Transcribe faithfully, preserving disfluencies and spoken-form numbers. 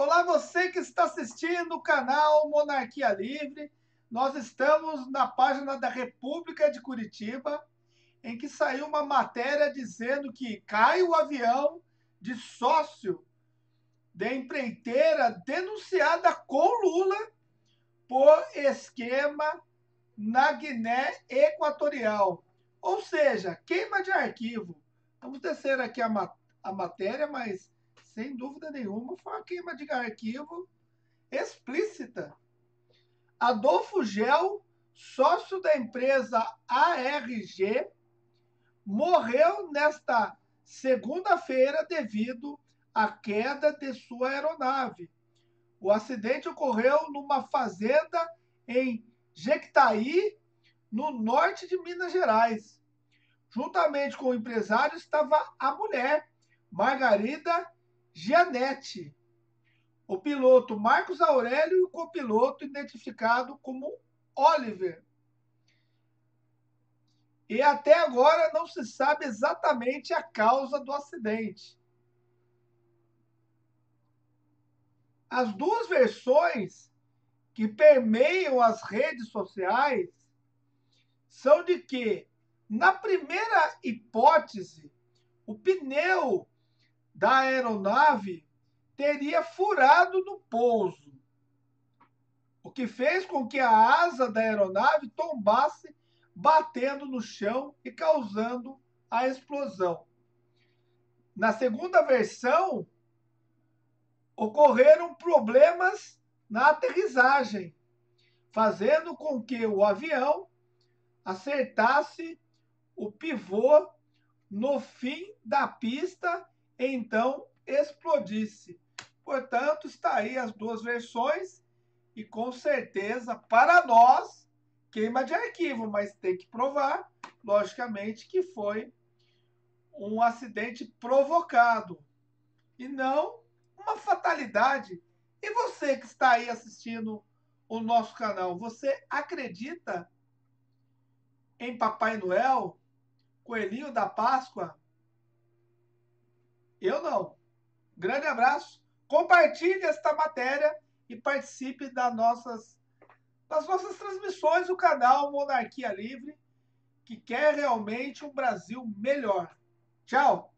Olá, você que está assistindo o canal Monarquia Livre. Nós estamos na página da República de Curitiba, em que saiu uma matéria dizendo que cai o avião de sócio da empreiteira denunciada com Lula por esquema na Guiné Equatorial. Ou seja, queima de arquivo. Vamos descer aqui a, ma a matéria, mas sem dúvida nenhuma foi uma queima de arquivo explícita. Adolfo Gel, sócio da empresa A R G, morreu nesta segunda-feira devido à queda de sua aeronave. O acidente ocorreu numa fazenda em Jequitaí, no norte de Minas Gerais. Juntamente com o empresário estava a mulher, Margarida Gianetti, o piloto Marcos Aurélio e o copiloto identificado como Oliver. E até agora não se sabe exatamente a causa do acidente. As duas versões que permeiam as redes sociais são de que, na primeira hipótese, o pneu da aeronave teria furado no pouso, o que fez com que a asa da aeronave tombasse, batendo no chão e causando a explosão. Na segunda versão, ocorreram problemas na aterrissagem, fazendo com que o avião acertasse o pivô no fim da pista e então explodisse. Portanto, está aí as duas versões e com certeza, para nós, queima de arquivo, mas tem que provar, logicamente, que foi um acidente provocado e não uma fatalidade. E você que está aí assistindo o nosso canal, você acredita em Papai Noel, Coelhinho da Páscoa? Eu não. Grande abraço, compartilhe esta matéria e participe das nossas, das nossas transmissões do canal Monarquia Livre, que quer realmente um Brasil melhor. Tchau!